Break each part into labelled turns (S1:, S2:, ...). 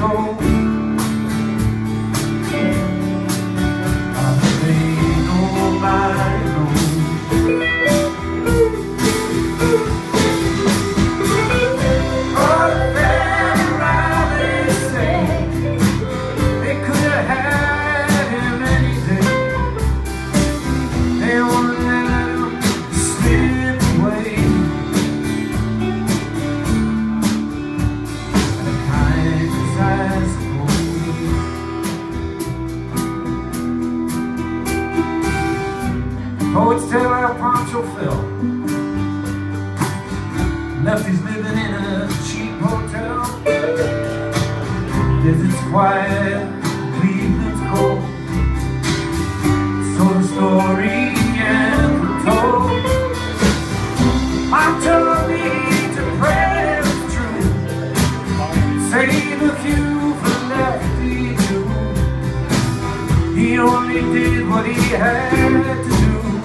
S1: told. Ain't nobody knows. All the family around, they say they could have had him any day. They only let him slip away. And the kindness eyes closed. Poets tell how Pancho fell. Lefty's living in a cheap hotel. Desert's quiet, Cleveland's cold. So the story ends told. I'm telling me to pray the truth. Save a few for Lefty too. He only did what he had to do.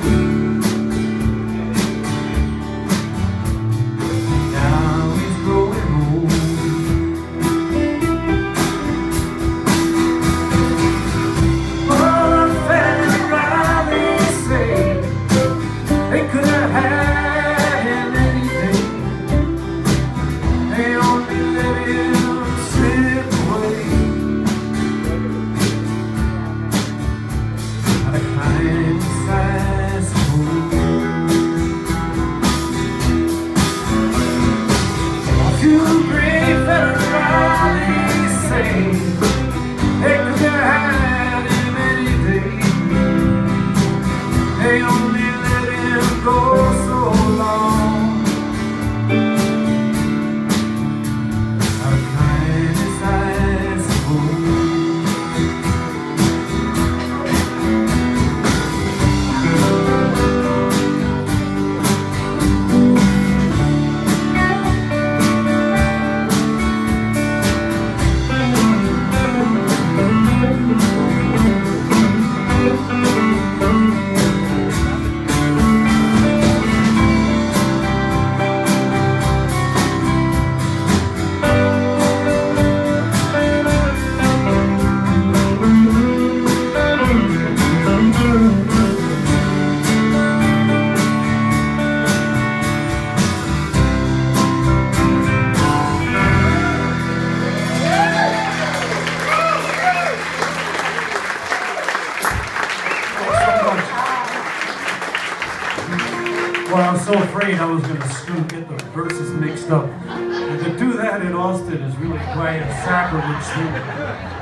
S1: They only let him go so long. Out of kindness, I Well, I was so afraid I was going to get the verses mixed up. And to do that in Austin is really quite a sacrilege thing.